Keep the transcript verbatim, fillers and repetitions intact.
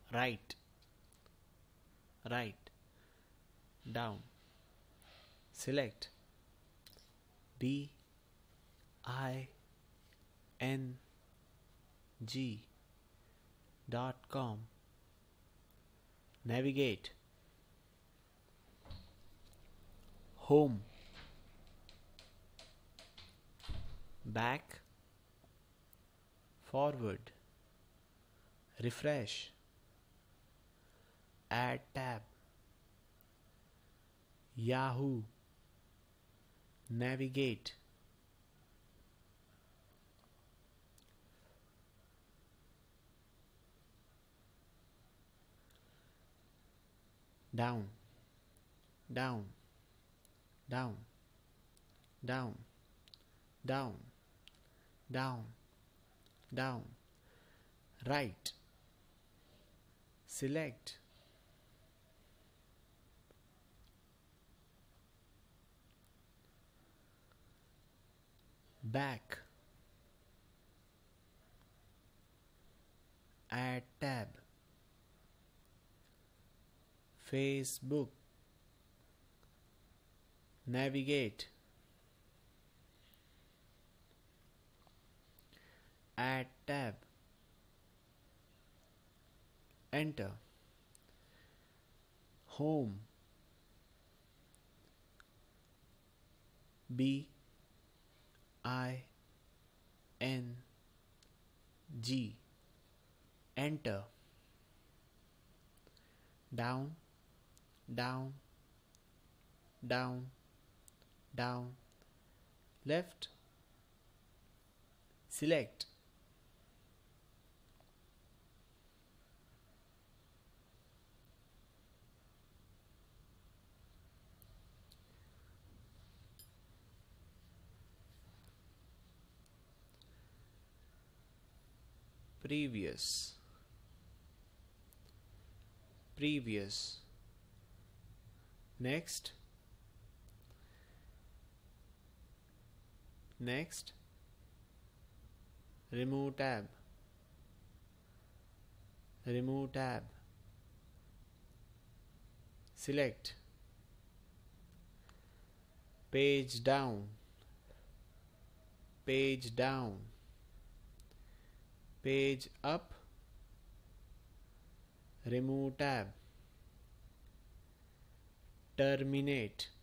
right, right, down. Select B I N G dot com. Navigate. Home. Back. Forward. Refresh. Add tab. Yahoo. Navigate. Down, down, down, down, down, down, down. Right. Select. Back. Add tab. Facebook. Navigate. Add tab. Enter. Home. B I N G. Enter. Down, down, down, down. Left. Select. Previous. Previous. Next. Next. Remove tab. Remove tab. Select. Page down. Page down. Page up. Remove tab. Terminate.